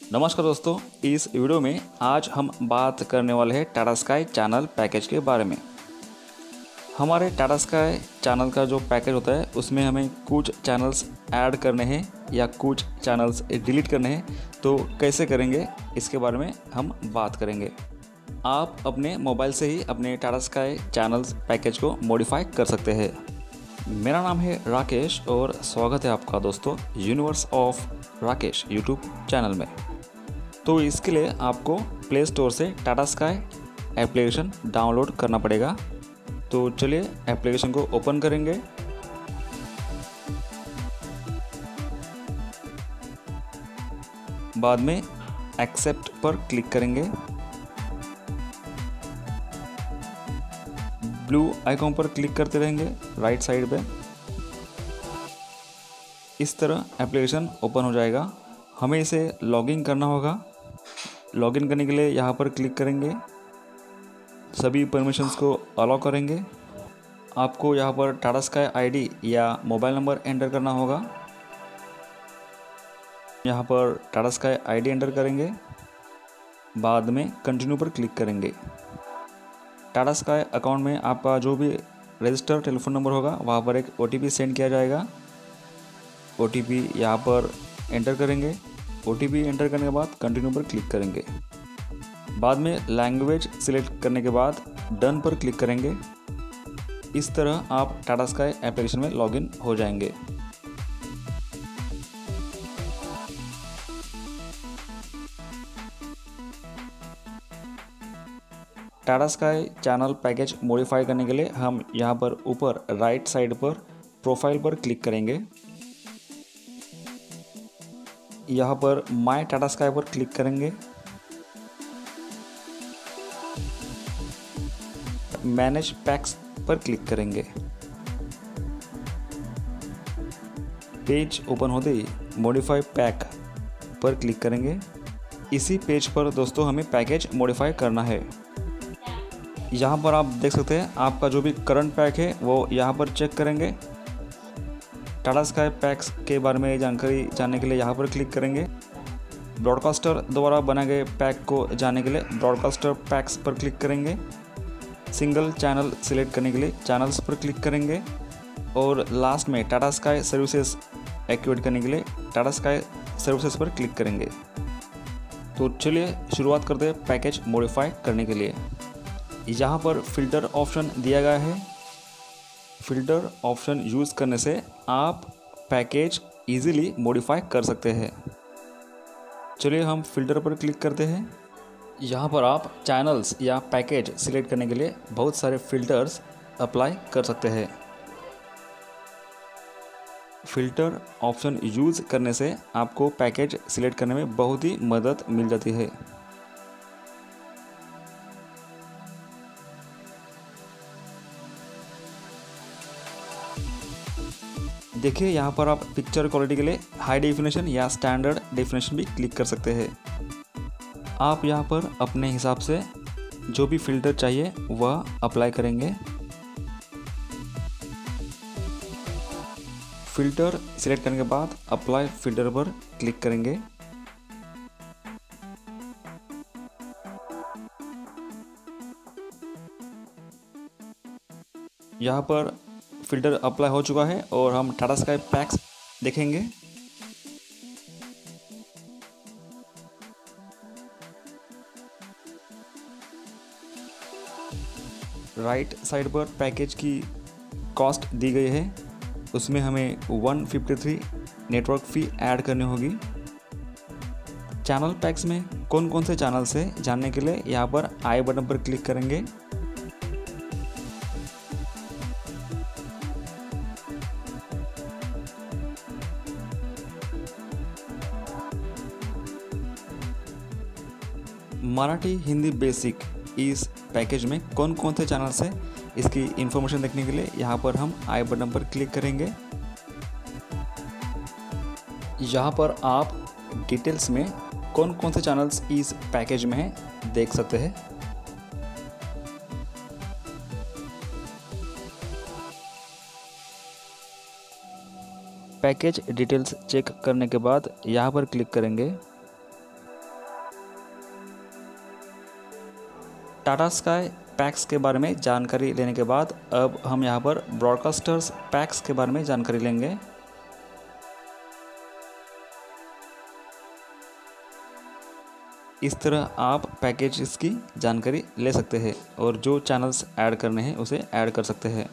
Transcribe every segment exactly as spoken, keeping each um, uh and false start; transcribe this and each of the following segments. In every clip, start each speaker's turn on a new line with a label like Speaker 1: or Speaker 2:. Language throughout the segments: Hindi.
Speaker 1: नमस्कार दोस्तों, इस वीडियो में आज हम बात करने वाले हैं टाटा स्काई चैनल पैकेज के बारे में। हमारे टाटा स्काई चैनल का जो पैकेज होता है उसमें हमें कुछ चैनल्स ऐड करने हैं या कुछ चैनल्स डिलीट करने हैं, तो कैसे करेंगे इसके बारे में हम बात करेंगे। आप अपने मोबाइल से ही अपने टाटा स्काई चैनल्स पैकेज को मॉडिफाई कर सकते हैं। मेरा नाम है राकेश और स्वागत है आपका दोस्तों Universe of Rakesh YouTube channel में। तो इसके लिए आपको प्ले स्टोर से टाटा स्काई एप्लीकेशन डाउनलोड करना पड़ेगा। तो चलिए एप्लीकेशन को ओपन करेंगे। बाद में एक्सेप्ट पर क्लिक करेंगे। ब्लू आइकॉन पर क्लिक करते रहेंगे राइट साइड पे। इस तरह एप्लीकेशन ओपन हो जाएगा। हमें इसे लॉगिन करना होगा। लॉगिन करने के लिए यहाँ पर क्लिक करेंगे, सभी परमिशंस को अलाउ करेंगे। आपको यहाँ पर टाटा स्काई आईडी या मोबाइल नंबर एंटर करना होगा। यहाँ पर टाटा स्काई आईडी एंटर करेंगे, बाद में कंटिन्यू पर क्लिक करेंगे। टाटा स्काई अकाउंट में आपका जो भी रजिस्टर टेलीफोन नंबर होगा वहाँ पर एक ओटीपी सेंड किया जाएगा। ओटीपी यहाँ पर एंटर करेंगे। ओटीपी एंटर करने के बाद कंटिन्यू पर क्लिक करेंगे। बाद में लैंग्वेज सिलेक्ट करने के बाद डन पर क्लिक करेंगे। इस तरह आप टाटा स्काई एप्लीकेशन में लॉगिन हो जाएंगे। Tata Sky channel package modify करने के लिए हम यहाँ पर ऊपर राइट साइड पर प्रोफाइल पर क्लिक करेंगे। यहाँ पर माय टाटा स्काई पर क्लिक करेंगे। मैनेज पैक्स पर क्लिक करेंगे। पेज ओपन होते ही मॉडिफाई पैक पर क्लिक करेंगे। इसी पेज पर दोस्तों हमें पैकेज मॉडिफाई करना है। यहाँ पर आप देख सकते हैं आपका जो भी करंट पैक है वो यहाँ पर चेक करेंगे। टाटा स्काई पैक्स के बारे में जानकारी जानने के लिए यहाँ पर क्लिक करेंगे। ब्रॉडकास्टर द्वारा बनाए गए पैक को जानने के लिए ब्रॉडकास्टर पैक्स पर क्लिक करेंगे। सिंगल चैनल सिलेक्ट करने के लिए चैनल्स पर क्लिक करेंगे और लास्ट में टाटा स्काई सर्विसेज एक्टिवेट करने के लिए टाटा स्काई सर्विसेज पर क्लिक करेंगे। तो चलिए शुरुआत करते हैं पैकेज मॉडिफाई करने के लिए। यहाँ पर फ़िल्टर ऑप्शन दिया गया है। फ़िल्टर ऑप्शन यूज़ करने से आप पैकेज इजीली मॉडिफाई कर सकते हैं। चलिए हम फ़िल्टर पर क्लिक करते हैं। यहाँ पर आप चैनल्स या पैकेज सिलेक्ट करने के लिए बहुत सारे फ़िल्टर्स अप्लाई कर सकते हैं। फ़िल्टर ऑप्शन यूज़ करने से आपको पैकेज सिलेक्ट करने में बहुत ही मदद मिल जाती है। देखिए यहाँ पर आप पिक्चर क्वालिटी के लिए हाई डेफिनेशन या स्टैंडर्ड डेफिनेशन भी क्लिक कर सकते हैं। आप यहाँ पर अपने हिसाब से जो भी फ़िल्टर चाहिए वह अप्लाई करेंगे। फ़िल्टर सिलेक्ट करने के बाद अप्लाई फ़िल्टर पर क्लिक करेंगे। यहाँ पर फ़िल्टर अप्लाई हो चुका है और हम टाटा स्काई पैक्स देखेंगे। राइट साइड पर पैकेज की कॉस्ट दी गई है, उसमें हमें एक सौ तिरेपन नेटवर्क फ़ी ऐड करनी होगी। चैनल पैक्स में कौन कौन से चैनल्स है जानने के लिए यहाँ पर आई बटन पर क्लिक करेंगे। मराठी हिंदी बेसिक इस पैकेज में कौन कौन से चैनल्स हैं इसकी इन्फॉर्मेशन देखने के लिए यहाँ पर हम आई बटन पर क्लिक करेंगे। यहाँ पर आप डिटेल्स में कौन कौन से चैनल्स इस पैकेज में हैं देख सकते हैं। पैकेज डिटेल्स चेक करने के बाद यहाँ पर क्लिक करेंगे। टाटा स्काई पैक्स के बारे में जानकारी लेने के बाद अब हम यहाँ पर ब्रॉडकास्टर्स पैक्स के बारे में जानकारी लेंगे। इस तरह आप पैकेज की जानकारी ले सकते हैं और जो चैनल्स ऐड करने हैं उसे ऐड कर सकते हैं।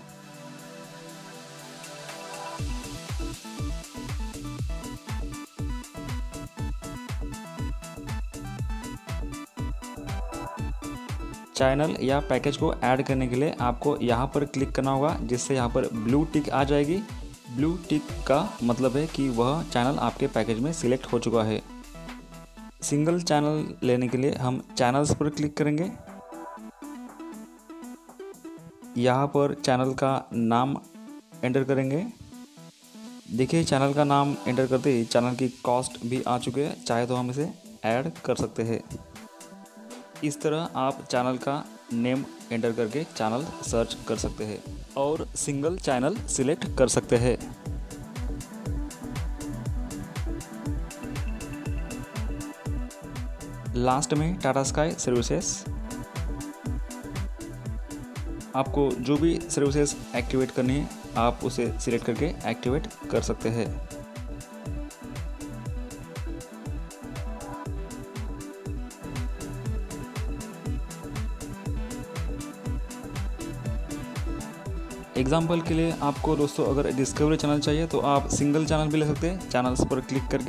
Speaker 1: चैनल या पैकेज को ऐड करने के लिए आपको यहाँ पर क्लिक करना होगा, जिससे यहाँ पर ब्लू टिक आ जाएगी। ब्लू टिक का मतलब है कि वह चैनल आपके पैकेज में सिलेक्ट हो चुका है। सिंगल चैनल लेने के लिए हम चैनल्स पर क्लिक करेंगे। यहाँ पर चैनल का नाम एंटर करेंगे। देखिए चैनल का नाम एंटर करते ही चैनल की कॉस्ट भी आ चुके हैं, चाहे तो हम इसे ऐड कर सकते हैं। इस तरह आप चैनल का नेम एंटर करके चैनल सर्च कर सकते हैं और सिंगल चैनल सिलेक्ट कर सकते हैं। लास्ट में टाटा स्काई सर्विसेज, आपको जो भी सर्विसेज एक्टिवेट करनी है आप उसे सिलेक्ट करके एक्टिवेट कर सकते हैं। एग्जाम्पल के लिए आपको दोस्तों अगर डिस्कवरी चैनल चाहिए तो आप सिंगल चैनल भी ले सकते हैं चैनल्स पर क्लिक करके,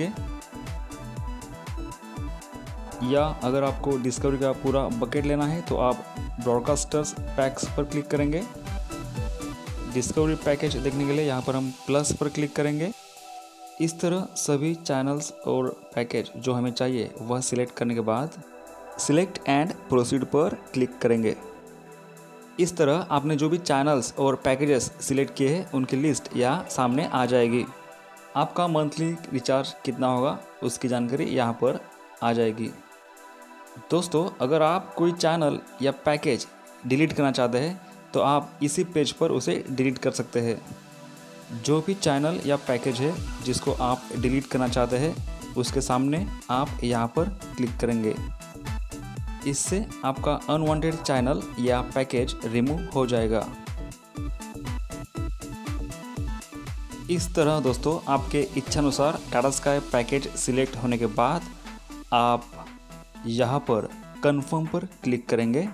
Speaker 1: या अगर आपको डिस्कवरी का पूरा बकेट लेना है तो आप ब्रॉडकास्टर्स पैक्स पर क्लिक करेंगे। डिस्कवरी पैकेज देखने के लिए यहाँ पर हम प्लस पर क्लिक करेंगे। इस तरह सभी चैनल्स और पैकेज जो हमें चाहिए वह सिलेक्ट करने के बाद सिलेक्ट एंड प्रोसीड पर क्लिक करेंगे। इस तरह आपने जो भी चैनल्स और पैकेजेस सिलेक्ट किए हैं उनकी लिस्ट यहाँ सामने आ जाएगी। आपका मंथली रिचार्ज कितना होगा उसकी जानकारी यहाँ पर आ जाएगी। दोस्तों अगर आप कोई चैनल या पैकेज डिलीट करना चाहते हैं तो आप इसी पेज पर उसे डिलीट कर सकते हैं। जो भी चैनल या पैकेज है जिसको आप डिलीट करना चाहते हैं उसके सामने आप यहाँ पर क्लिक करेंगे। इससे आपका अनवांटेड चैनल या पैकेज रिमूव हो जाएगा। इस तरह दोस्तों आपके इच्छानुसार टाटा स्काई पैकेज सिलेक्ट होने के बाद आप यहाँ पर कंफर्म पर क्लिक करेंगे।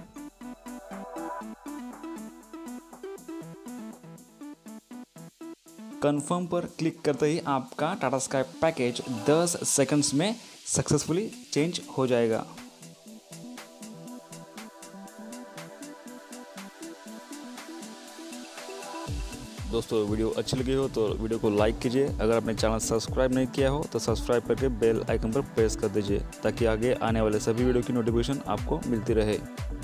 Speaker 1: कंफर्म पर क्लिक करते ही आपका टाटा स्काई पैकेज दस सेकंड्स में सक्सेसफुली चेंज हो जाएगा। दोस्तों वीडियो अच्छी लगी हो तो वीडियो को लाइक कीजिए। अगर आपने चैनल सब्सक्राइब नहीं किया हो तो सब्सक्राइब करके बेल आइकन पर प्रेस कर दीजिए ताकि आगे आने वाले सभी वीडियो की नोटिफिकेशन आपको मिलती रहे।